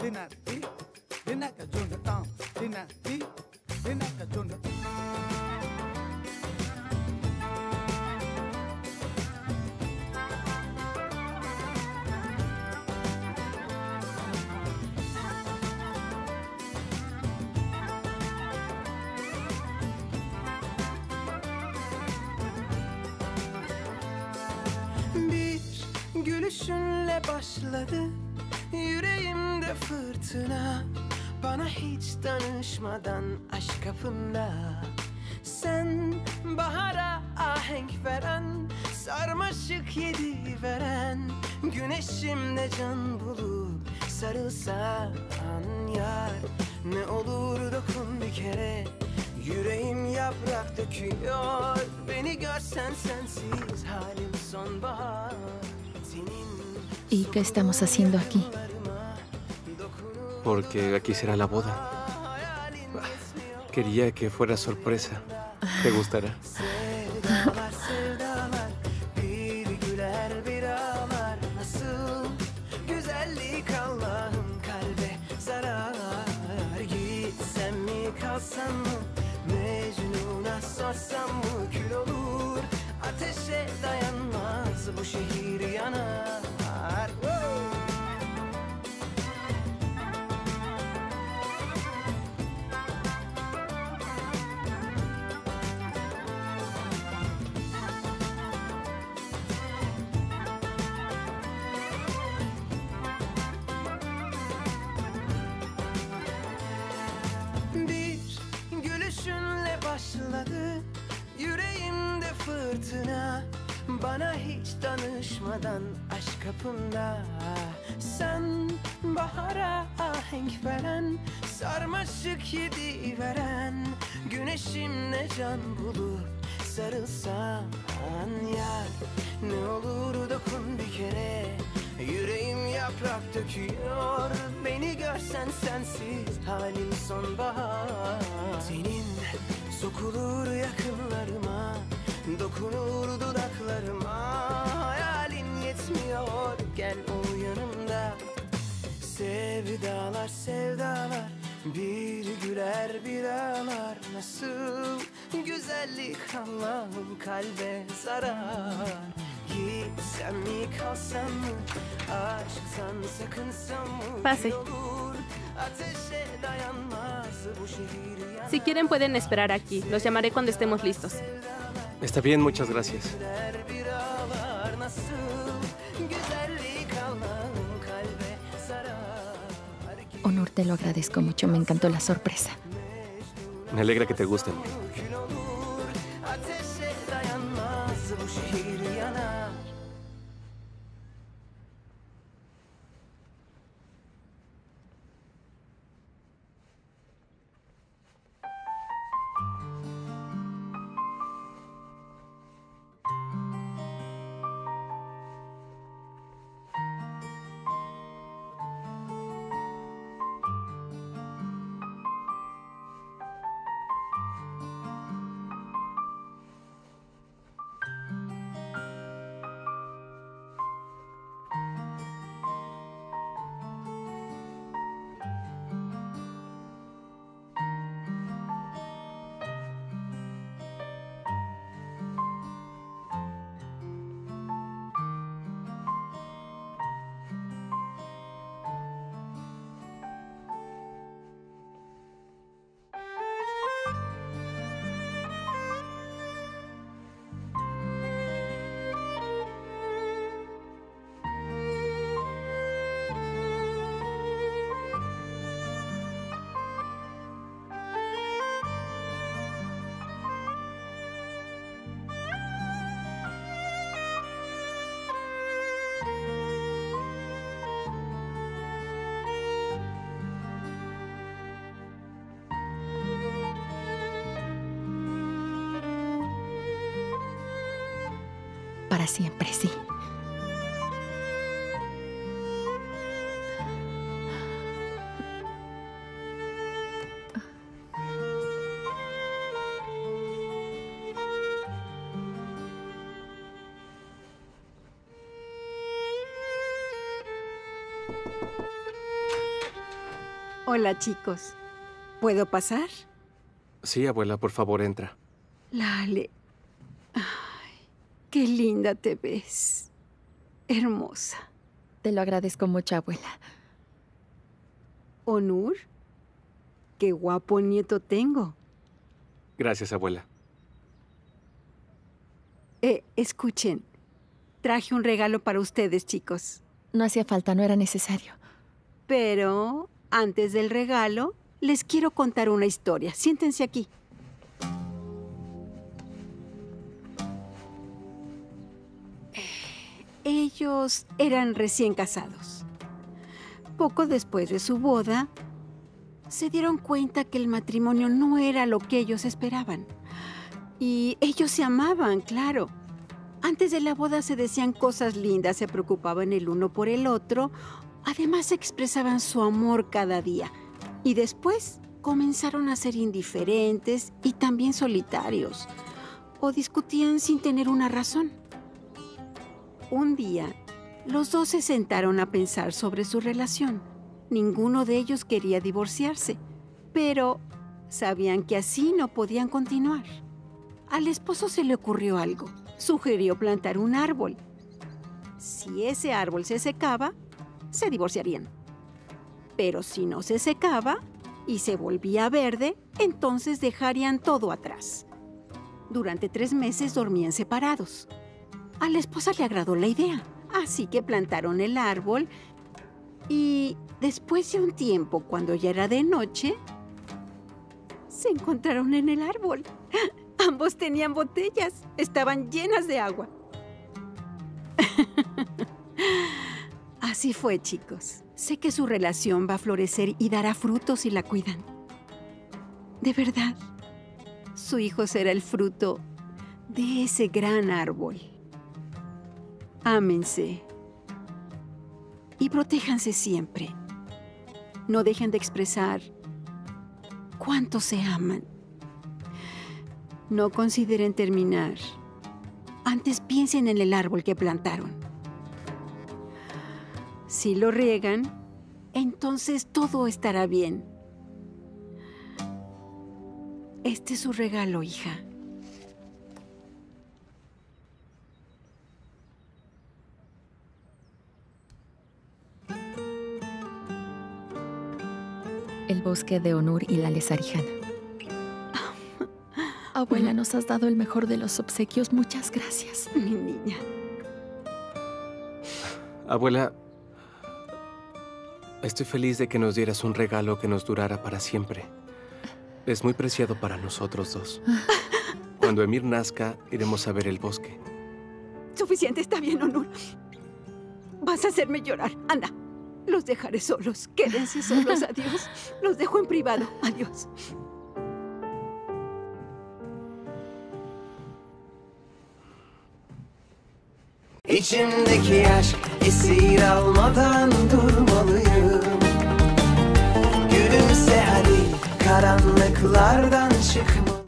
Gülüşünle başladı yüreğimde fırtına. Bana hiç danışmadan aşk kapımda. Sen bahara ahenk veren, sarmaşık yedi veren, güneşimde can bulup sarılsan yar. Ne olur dokun bir kere, yüreğim yaprak döküyor. Beni görsen sensiz halim sonbahar. ¿Y qué estamos haciendo aquí? Porque aquí será la boda. Quería que fuera sorpresa. ¿Te gustará? Ateşe dayanmaz bu şehir yanar. Bir gülüşünle başladı yüreğimde fırtına. Bana hiç danışmadan aşk kapımda. Sen bahara ahenk veren, sarmaşık yedi veren, güneşimle can bulup sarılsan yar. Ne olur dokun bir kere, yüreğim yaprak döküyor. Beni görsen sensiz halim sonbahar. Senin sokulur yakınlarıma, dokunur dudaklarıma. Hayalin yetmiyor, gel ol yanımda. Sevdalar sevdalar, bir güler bir ağlar. Nasıl güzellik Allah'ım kalbe zarar. Gitsem mi kalsam mı, aşktan sakınsam mı? Pase. Ateşe dayanmaz bu şehir yanar. Si quieren pueden esperar aquí. Los llamaré cuando estemos listos. Está bien, muchas gracias. Onur, te lo agradezco mucho. Me encantó la sorpresa. Me alegra que te guste, amor. Para siempre, sí. Hola, chicos. ¿Puedo pasar? Sí, abuela, por favor, entra. Lale. Ay, qué linda te ves. Hermosa. Te lo agradezco mucho, abuela. Onur, qué guapo nieto tengo. Gracias, abuela. Escuchen. Traje un regalo para ustedes, chicos. No hacía falta, no era necesario. Pero antes del regalo, les quiero contar una historia. Siéntense aquí. Ellos eran recién casados. Poco después de su boda, se dieron cuenta que el matrimonio no era lo que ellos esperaban. Y ellos se amaban, claro. Antes de la boda se decían cosas lindas, se preocupaban el uno por el otro. Además, expresaban su amor cada día. Y después comenzaron a ser indiferentes y también solitarios. O discutían sin tener una razón. Un día, los dos se sentaron a pensar sobre su relación. Ninguno de ellos quería divorciarse, pero sabían que así no podían continuar. Al esposo se le ocurrió algo. Sugirió plantar un árbol. Si ese árbol se secaba, se divorciarían. Pero si no se secaba y se volvía verde, entonces dejarían todo atrás. Durante 3 meses dormían separados. A la esposa le agradó la idea, así que plantaron el árbol y después de un tiempo, cuando ya era de noche, se encontraron en el árbol. Ambos tenían botellas, estaban llenas de agua. Así fue, chicos. Sé que su relación va a florecer y dará frutos si la cuidan. De verdad, su hijo será el fruto de ese gran árbol. Ámense y protéjanse siempre. No dejen de expresar cuánto se aman. No consideren terminar. Antes piensen en el árbol que plantaron. Si lo riegan, entonces todo estará bien. Este es su regalo, hija. El bosque de Onur y la Lesarijana. Abuela, nos has dado el mejor de los obsequios. Muchas gracias. Mi niña. Abuela, estoy feliz de que nos dieras un regalo que nos durara para siempre. Es muy preciado para nosotros dos. Cuando Emir nazca, iremos a ver el bosque. Suficiente, está bien, Onur. Vas a hacerme llorar. Anda, los dejaré solos. Quédense solos. Adiós. Los dejo en privado. Adiós. İçimdeki aşk esir almadan durmalıyım. Gülümse hadi karanlıklardan çıkma.